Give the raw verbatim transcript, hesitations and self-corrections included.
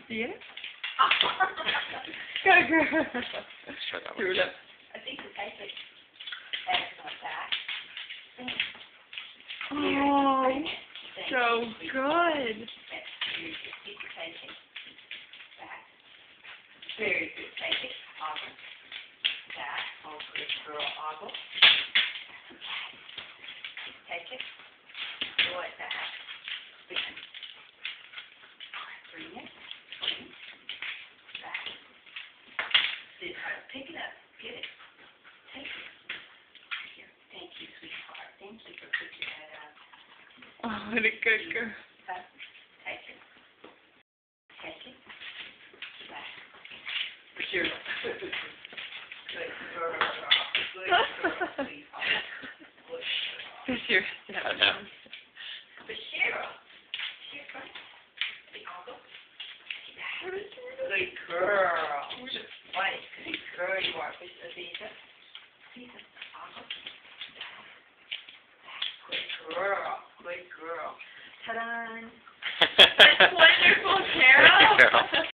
see it? Good girl. Let's try that one. Through it up. I think the take it. Excellent back. Oh, so good. Keep your take it. Back. Very good. Take it. Ogle. Back. Oh, good girl. Ogle. Take it. Go it back. Spin. Bring it. Bring. Back. Sit. Pick it up. Get it. Take it. Here. Thank you, sweetheart. Thank you for picking that up. Oh, what a good girl. Back. Take it. Take it. Back. Basheera. Good girl. Good girl, sweetheart. Good girl. Basheera. Uh, no. Basheera. Basheera. The uncle. Good girl. What a good girl you are, Aziza. Aziza. Uncle. Good girl. Good girl. Ta-da. That's wonderful, Carol. Carol.